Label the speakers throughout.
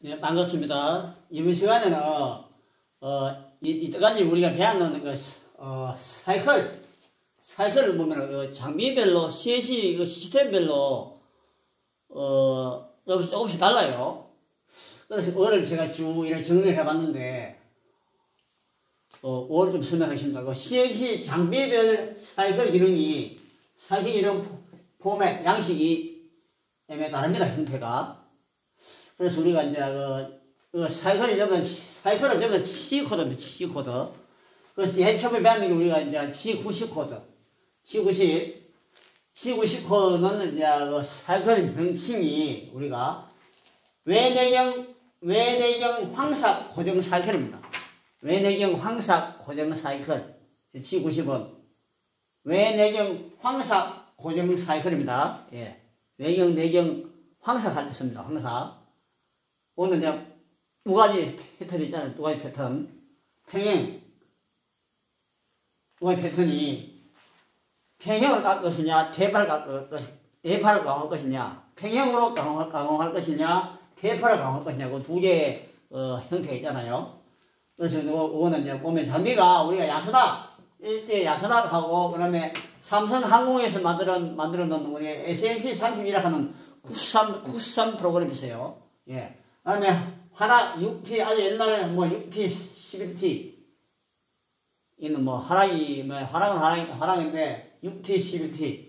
Speaker 1: 네, 반갑습니다. 이번 시간에는, 이때까지 우리가 배웠는 사이클을 보면, 장비별로, CNC 시스템별로, 조금씩 달라요. 그래서 그거를 제가 쭉 이렇게 정리를 해봤는데, 오늘 좀 설명하겠습니다. CNC 장비별 사이클 기능 포맷, 양식이 다릅니다, 형태가. 그래서 우리가 이제 사이클을 전부 다 C 코드입니다. C 코드. 그래서 얘 처음에 배웠는 게 우리가 이제 G90 코드. G90 코드는 이제 사이클 명칭이 우리가 외내경 황사 고정 사이클입니다. 외내경 황사 고정 사이클. G90은 외내경 황사 고정 사이클입니다. 예. 내경 황사 할 때 씁니다. 황사. 오늘 이제 두 가지 패턴이 있잖아요. 두 가지 패턴. 평행. 두 가지 패턴이 평행을 갈 것이냐, 대파를 강화할 것이냐, 평행으로 강화할 것이냐, 대파를 강화할 것이냐, 그 두 개의 형태가 있잖아요. 그래서 이거는 이제 보면 장비가 우리가 야스닥, 일대 야스닥하고, 그 다음에 삼성항공에서 만들어 놓은 우리 SNC32라 하는 93 프로그램이 있어요. 예. 그 다음에 화락 6T, 아주 옛날에 6T, 11T. 이는 화락인데 6T, 11T.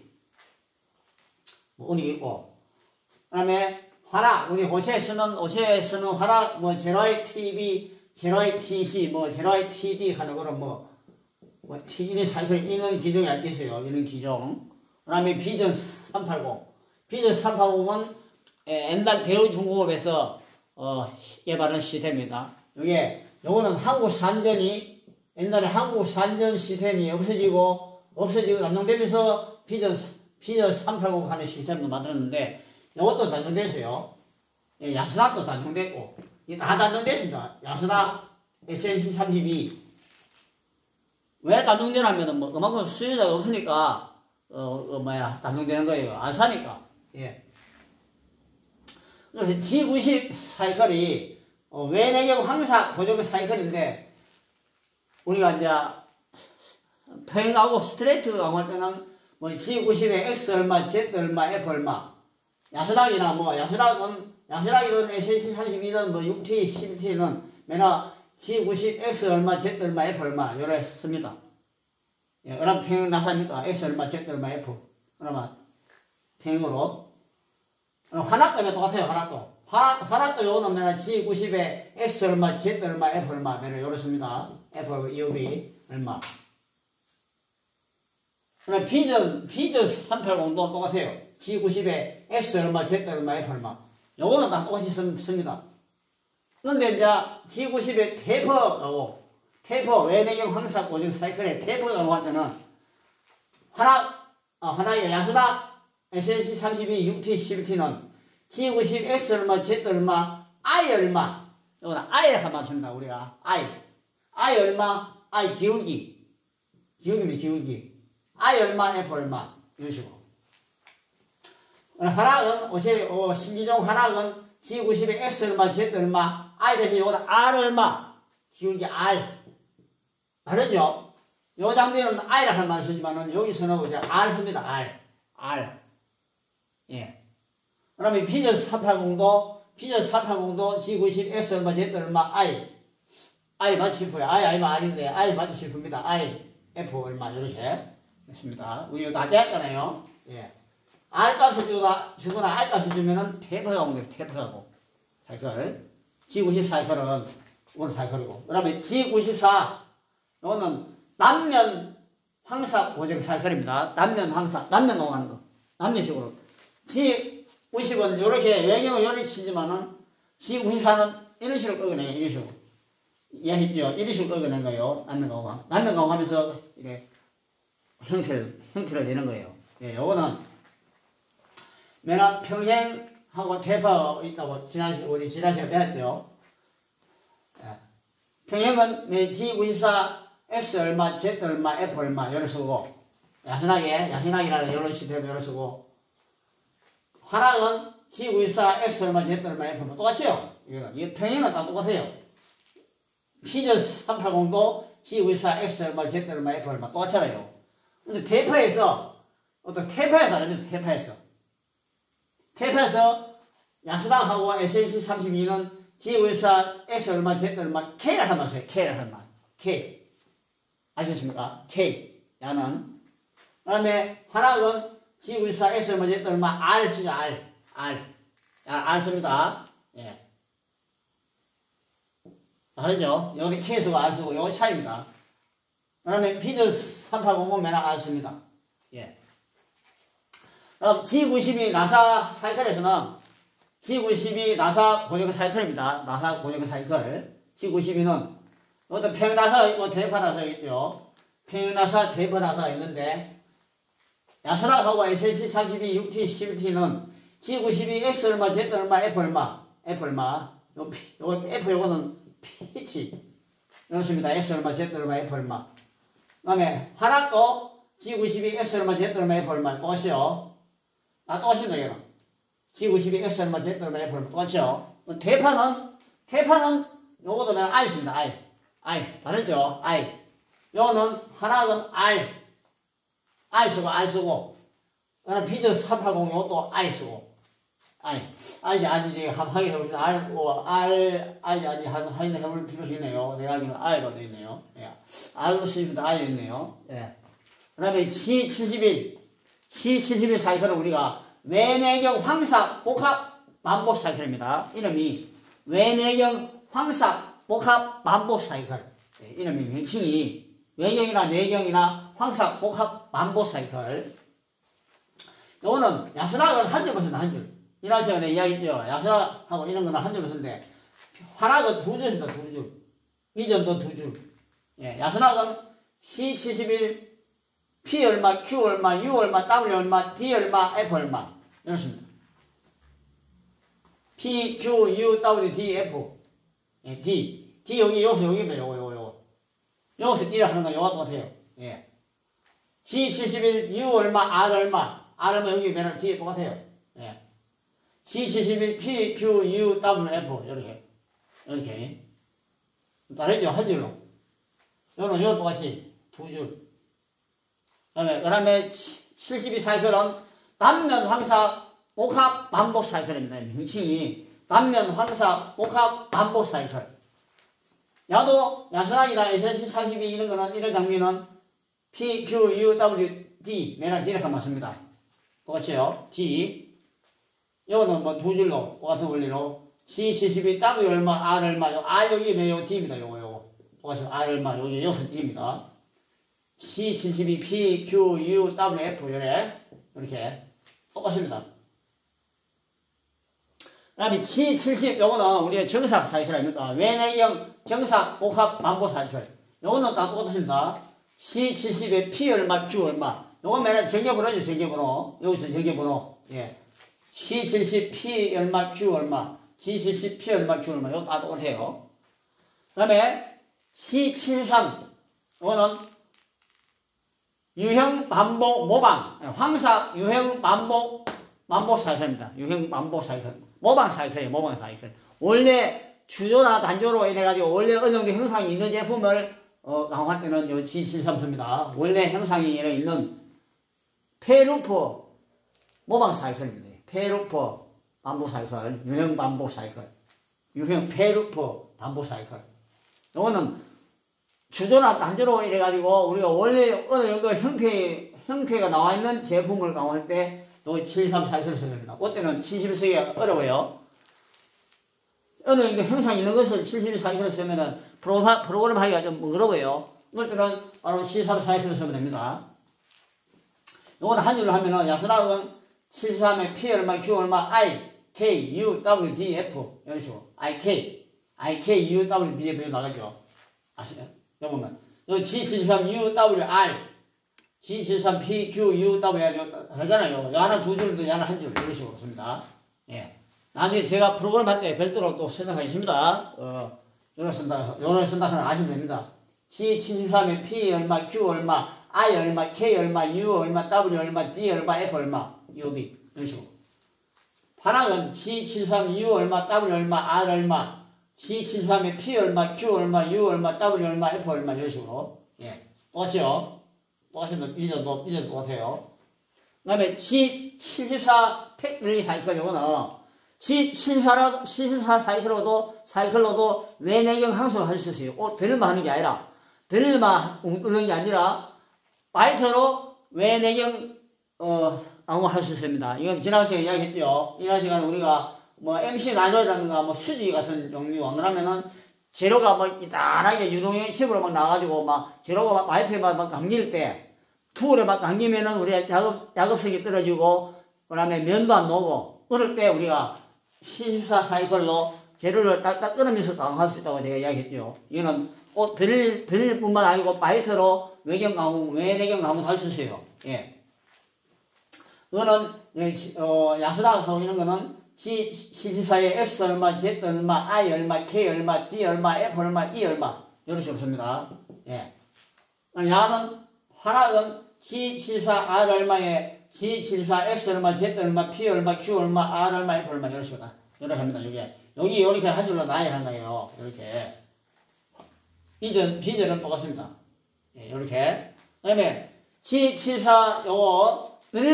Speaker 1: 운이 있고. 그 다음에 화락, 우리 옷에 쓰는 화락, 제로이 TV, 제로이 TC, 제로이 TD 하는 거는 이는 사실 이는 기종이 알겠어요. 이는 기종. 그 다음에 비전 380. 비전 380은 옛날 대우중공업에서 개발한 시스템입니다. 요거는 옛날에 한국 산전 시스템이 없어지고 단종되면서 비전 380 하는 시스템도 만들었는데, 요것도 단종됐어요. 예, 야스닥도 단종됐고, 다 단종됐습니다. 야스닥, SNC32. 왜 단종되냐면은, 그만큼 수요자가 없으니까, 단종되는 거예요. 안 사니까. 예. 그래서 G90 사이클이, 외내경 황사 고정 사이클인데, 우리가 이제, 평행하고 스트레이트 강화할 때는, G90에 X 얼마, Z 얼마, F 얼마. 야스닥이든 SNC32든 6T, 11T는 맨날 G90 X 얼마, Z 얼마, F 얼마, 요래 씁니다. 예, 그럼 평행 나사니까 X 얼마, Z 얼마, F. 그러면 평행으로. 화락도 똑같아요, 화락도. 화락도 요거는 맨날 G90에 X 얼마, Z 얼마, F 얼마, 맨날 요래 씁니다. F, EOB 얼마. 그다음 비전 380도 똑같아요. G90에 X 얼마, Z 얼마, F 얼마. 요거는 다 똑같이 씁니다. 그런데 이제 G90에 테이퍼 외내경 황사 고정 사이클에 테이퍼 강화할 때는 화락이 야스닥 SNC32 6T 11T는 G90 X 얼마, Z 얼마, I 얼마. 요거는 I를 한번 씁니다. 우리가 I 얼마, I 기울기입니다. 기울기. I 얼마, F 얼마. 이런 식으로. 화락은 신기종 화락은 G90에 X 얼마, Z 얼마, I 대신 요거는 R 얼마, 기울기 R. 다르죠? 요 장비는 I를 한번 쓰지만은 여기서는 이제 R 씁니다. R. 예. 그 다음에 비전 480도 G90 X 얼마, Z 얼마, I 맞치프요. I면 R인데, I 맞치프입니다. F 얼마, 이렇게 했습니다. 우리가 다 배웠잖아요. 예. R값을 주거나 R값을 주면은 테이프가 오면 테이프가고. 사이클. G90 사이클은, 이건 사이클이고. 그 다음에 G94, 이거는 남면 황사 고정 사이클입니다. 남면 강화하는 거. 남면식으로. G90은 이렇게 외경을 이렇게 치지만은, G94는 이런 식으로 끄어내요. 이런 식으로. 이해했죠? 이런 식으로 끄어낸 거예요. 남면 강화하면서, 이렇게 형태를 내는 거예요. 예, 요거는, 맨날 평행하고 대파가 있다고 우리 지난 시간에 배웠죠. 예. 평행은 G94 X 얼마, Z 얼마, F 얼마, 요래 쓰고, 야신하기라는 요런 시스템 요래 쓰고, 화락은 G94 X 얼마 Z 얼마 F 얼마 똑같죠? 이게 평행은 다 똑같아요. P-380도 G94 X 얼마 Z 얼마 F 얼마 똑같잖아요. 근데 대파에서 어떤 태파에서 아니면 태파에서 야수닥하고 SNC32는 G94 X 얼마 Z 얼마 K를 한 말이에요. K를 한 말. K. 아시겠습니까? K. 야는. 그 다음에 화락은 G94 X 얼마 Z 얼마 R 쓰죠. R 씁니다. 예. 다르죠? 여기 K 쓰고 R 쓰고 여기 차이입니다. 그 다음에 비즈3800 맨날 R 씁니다. 예. 그럼 G92 나사 사이클에서는 G92 나사 고정형 사이클입니다. 나사 고정형 사이클. G92는 어떤 평나사 있고 대파 나사 있죠. 평나사 대파 나사가 있는데 야사락하고 SH32 6T 11T는 G92 X 얼마 Z 얼마 F 얼마 요거 F 요거는 피치 이렇습니다. X 얼마 Z 얼마 F 얼마. 그 다음에 화락도 G92 X 얼마 Z 얼마 F 얼마 똑같이요. 똑같습니다. 얘는 G92 X 얼마 Z 얼마 F 얼마 똑같이요. 대파는 요것도 그냥 I 씁니다. I 다르죠? I 요거는 화락은 I 쓰고 그다음 비즈380 요것도 I 쓰고 아니지 확인해보시면 아직 확인해볼 필요가 있네요. 내가 알기로는 I로 되어 있네요. 예. R로 쓰입니다. I 있네요. 예. 그 다음에 C71 사이클은 우리가 외내경 황삭 복합 만복 사이클입니다. 이름이 외내경 황삭 복합 만복 사이클. 예. 이름이 명칭이 외경이나 내경이나 황삭 복합 만복 사이클. 요거는 야수락은 한 줄 보습니다. 한 줄. 이날 시간에 이야기했죠. 야수락하고 이런 거는 한 줄 보는데 화락은 두 줄입니다. 두 줄. 이전도 두 줄. 예, 야수락은 C71 P 얼마, Q 얼마, U 얼마, W 얼마, D 얼마, F 얼마 이렇습니다. P, Q, U, W, D, F. 예, D 여기 여기입니다. 요거. 여기서 D를 하는 건 요거 똑같아요. 예. G71 U 얼마, R 얼마 여기 맨날 D에 똑같아요. 예. G71 P, Q, U, W, F 이렇게 다르죠? 한 줄로. 요는 요 똑같이 두 줄. 그 다음에 72 사이클은 단면 황사 복합 반복 사이클입니다. 명칭이 단면 황사 복합 반복 사이클. 야수락이나 SNC32 이런 거는 이런 장비는 P, Q, U, W, D 맨날 D를 맞습니다. 똑같이요. D. 이거는 뭐 두 줄로 똑같은 원리로 C72 W 얼마 R 얼마 R 여기 매요 D입니다. 요거 똑같이 R 얼마 여기 여기서 D입니다. C72 P, Q, U, W, F 이렇게 똑같습니다. 그 다음에 G70 요거는 우리의 정삭 사이클 아닙니까? 외내경 정삭 복합 반복 사이클. 요거는 다 똑같습니다. C70의 P 얼마, Q 얼마. 요건 맨날 전개번호죠, 전개번호. 여기서 전개번호. 예. C70 P 얼마, Q 얼마. G70 P 얼마, Q 얼마. 요거 다 똑같아요. 그 다음에 C73. 요거는 유형 반복 모방. 황사 유형 반복 사이클입니다. 유형 반복 사이클. 모방 사이클이에요, 모방 사이클. 원래 주조나 단조로 이래가지고 원래 어느 정도 형상이 있는 제품을 강화할 때는 요 G73 씁니다. 원래 형상이 있는 페루프 모방 사이클입니다. 페루프 반복 사이클, 유형 반복 사이클, 유형 페루프 반복 사이클. 요거는 주조나 단조로 이래가지고 우리가 원래 어느 정도 형태가 나와 있는 제품을 강화할 때 요 73 사이클을 써야 됩니다. 그때는 70을 쓰기가 어려워요. 어느 정도 형상이 있는 것을 72 사이클을 쓰면은 프로그램 하기가 좀 어려워요. 그럴 때는 바로 73 사이클을 쓰면 됩니다. 요거는 한 줄로 하면은 야수락은 73에 P 얼마, Q 얼마, I, K, U, W, D, F 이런 식으로 I, K, U, W, D, F 나가죠. 아시나요? 여기 보면 요 G73 U, W, R G73 P, Q, U, W 하잖아요. 하나 두 줄도 하나 한 줄 이런 식으로 씁니다. 예. 나중에 제가 프로그램 할 때 별도로 또 설명하겠습니다. 요런 쓴다서는 아시면 됩니다. G73에 P 얼마, Q 얼마, I 얼마, K 얼마, U 얼마, W 얼마, D 얼마, F 얼마, UB 이런 식으로. 화학은 G73 U 얼마, W 얼마, R 얼마, G73의 P 얼마, Q 얼마, U 얼마, W 얼마, F 얼마 이런 식으로. 예. 똑같이요. 똑같습니다. 삐져도 똑같아요. 그 다음에 G74 팩들리 사이클 요거는 G74 사이클로도 외내경 항수가 할 수 있어요. 드릴만 하는 게 아니라 드릴만 뚫는 게 아니라 바이터로 외내경 할 수 있습니다. 이건 지난 시간에 이야기했죠. 지난 시간에 우리가 뭐 MC 나노라든가 뭐 수지 같은 종류 그러면은 재료가 뭐 이단하게 유동형 식으로 막 나와가지고 막 재료가 막 바이터에 막 감길 때 투울에 막 감기면은 우리가 작업성이 떨어지고 그다음에 면도 안 나오고 그럴 때 우리가 C14 사이클로 재료를 딱딱 끊으면서 강화할 수 있다고 제가 이야기했죠. 이거는 드릴 뿐만 아니고 바이터로 외내경 강화도 할 수 있어요. 예. 그거는 야수다하고 이런 거는 C14의 X 얼마, Z 얼마, I 얼마, K 얼마, D 얼마, F 얼마, E 얼마 이런 식으로 씁니다. 예. 야는 화학은 G74 R 얼마에 G74 X 얼마, Z 얼마, P 얼마, Q 얼마, R 얼마, F 얼마 이런 식으로 이렇게 합니다. 여기 이렇게 한 줄로 나열한 거예요. 이렇게 비절은 똑같습니다. 예, 이렇게. 그다음에 G74 요거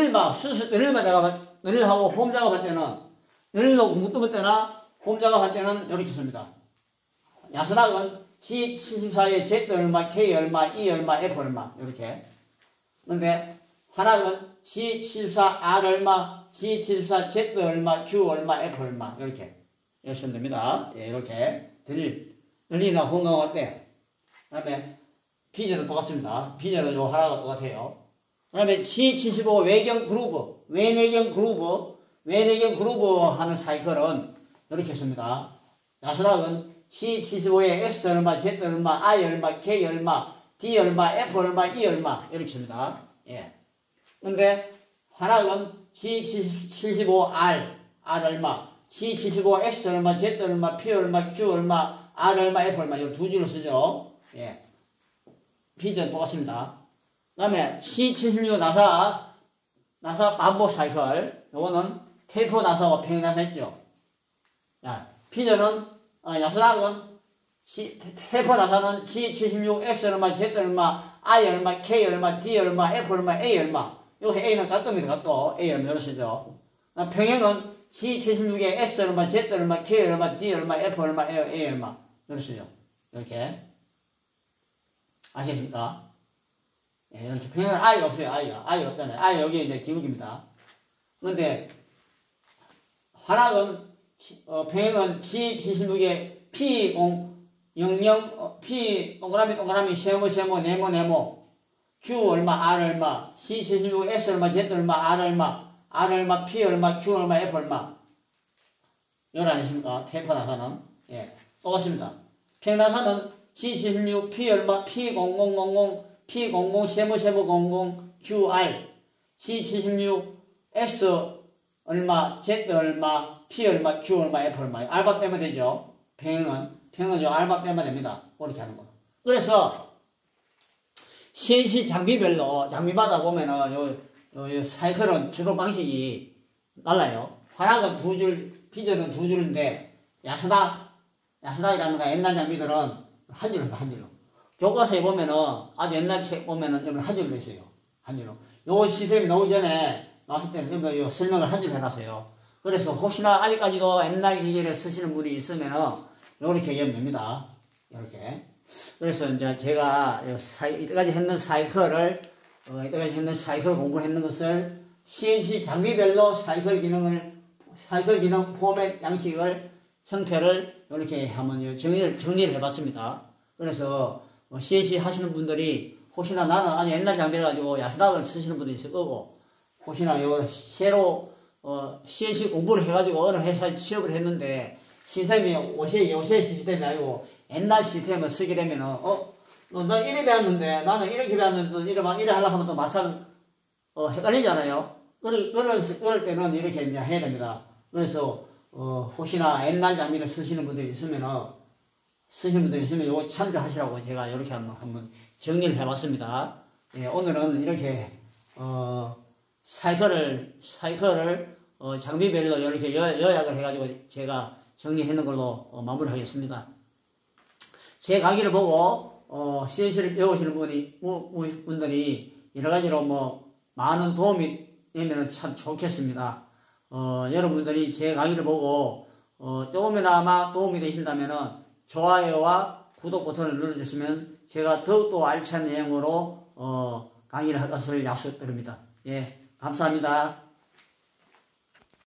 Speaker 1: 늘일하고 홈 작업할 때는 늘일로 공구 뚫을 때나 홈 작업할 때는 이렇게 씁니다. 야수락은 G74의 Z 얼마, K 얼마, E 얼마, F 얼마 이렇게. 근데 화락은 G74 R 얼마, G74 Z 얼마, Q 얼마, F 얼마 이렇게 쓰면 됩니다. 예, 이렇게 늘리나 홈 작업할 때. 그 다음에 비제는 똑같습니다. 비제는 요 화락과 똑같아요. 그 다음에 C75 외내경 그루브 하는 사이클은 이렇게 씁니다. 야수락은 C75의 S 얼마, Z 얼마, I 얼마, K 얼마, D 얼마, F 얼마, E 얼마 이렇게 씁니다. 예. 근데 화락은 C75R 얼마, C75 X 얼마, Z 얼마, P 얼마, Q 얼마, R 얼마, F 얼마 이 두 줄로 쓰죠. 예. P는 똑같습니다. 그 다음에 C76 나사 반복 사이클 요거는 테이프 나사와 평행 나사 있죠. 야, 피저는 야수락은 테이프 나사는 C76 X 얼마, Z 얼마, I 얼마, K 얼마, D 얼마, F 얼마, A 얼마 여기서 A는 깍두입니다. 깍두 A 얼마 이렇게 쓰죠. 평행은 C76의 S 얼마, Z 얼마, K 얼마, D 얼마, F 얼마, A 얼마 이렇게 쓰죠. 이렇게 아시겠습니까? 예, 이렇게 평행은 I가 없어요. I 없잖아요. I 여기 이제 기울기입니다. 그런데 화락은 평행은 G76의 P00 P 동그라미 세모 네모 Q 얼마 R 얼마 C76 S 얼마 Z 얼마 R 얼마 P 얼마 Q 얼마 F 얼마 이걸 아니십니까? 테이프 나사는 예 똑같습니다. 평행 나사는 G76 P 얼마 P0000 P00 세모 00 QR C76 S 얼마 Z 얼마 P 얼마 Q 얼마 F 얼마 알바 빼면 되죠. 평행은 요 알바 빼면 됩니다. 그렇게 하는 거. 그래서 CNC 장비마다 보면은 요 사이클은 주로 방식이 달라요. 화락은 두 줄, 비저는 두 줄인데 야수닥이라든가 옛날 장비들은 한 줄로. 교과서에 보면은 아주 옛날 책 보면은 좀 한 줄로 있어요. 한 줄로. 요 시스템이 나오기 전에 나왔을 때는 요 설명을 한 줄 해놨어요. 그래서 혹시나 아직까지도 옛날 기계를 쓰시는 분이 있으면은 요렇게 얘기하면 됩니다. 이렇게. 그래서 이제 제가 이때까지 했는 사이클 공부했는 것을 CNC 장비별로 사이클 기능 포맷 양식을 형태를 이렇게 한번 정리를 해봤습니다. 그래서 CNC 하시는 분들이 혹시나 나는 아주 옛날 장비를 가지고 야수닥을 쓰시는 분도 있을 거고 혹시나 요 새로 CNC 공부를 해가지고 어느 회사에 취업을 했는데 시스템이 요새 시스템이 아니고 옛날 시스템을 쓰게 되면은 나 이래 배웠는데 나는 이렇게 배웠는데 이래 하려고 하면 또 막상 헷갈리잖아요. 그럴 때는 이렇게 이제 해야 됩니다. 그래서 혹시나 옛날 장비를 쓰시는 분들이 있으면 요거 참조하시라고 제가 이렇게 한번 정리를 해봤습니다. 예, 오늘은 이렇게 사이클을 장비별로 이렇게 요약을 해가지고 제가 정리해 놓은 걸로 마무리하겠습니다. 제 강의를 보고 CNC를 배우시는 분들이 여러 가지로 뭐 많은 도움이 되면 참 좋겠습니다. 여러분들이 제 강의를 보고 조금이나마 도움이 되신다면은 좋아요와 구독 버튼을 눌러주시면 제가 더욱더 알찬 내용으로 강의를 할 것을 약속드립니다. 예, 감사합니다.